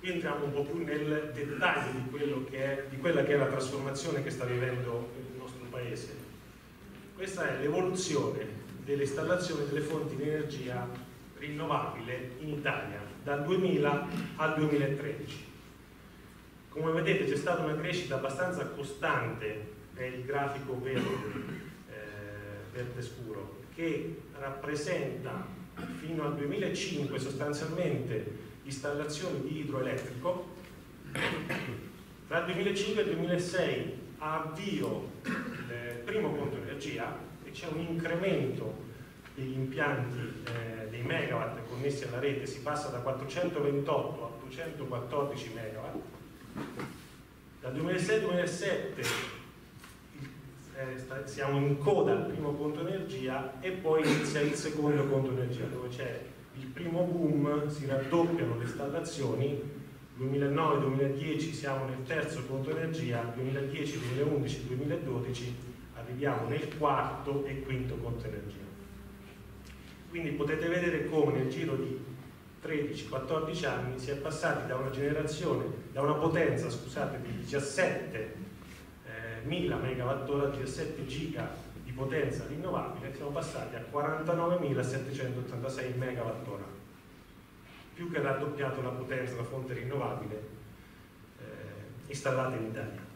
qui entriamo un po' più nel dettaglio di quella che è la trasformazione che sta vivendo il nostro paese. Questa è l'evoluzione delle installazioni delle fonti di energia rinnovabile in Italia dal 2000 al 2013. Come vedete c'è stata una crescita abbastanza costante, è il grafico verde scuro, che rappresenta fino al 2005 sostanzialmente installazioni di idroelettrico. Tra il 2005 e il 2006 ha avvio il primo conto energia e c'è un incremento degli impianti dei megawatt connessi alla rete, si passa da 428 a 214 megawatt. Dal 2006 al 2007 siamo in coda al primo conto energia e poi inizia il secondo conto energia, dove c'è il primo boom, si raddoppiano le installazioni. 2009-2010 siamo nel terzo conto energia, 2010, 2011, 2012 arriviamo nel quarto e quinto conto energia. Quindi potete vedere come nel giro di 13-14 anni si è passati da una generazione, da una potenza, scusate, di 17.000 megawattora, 17 giga di potenza rinnovabile, siamo passati a 49.786 megawattora, più che raddoppiato la potenza da fonte rinnovabile installata in Italia.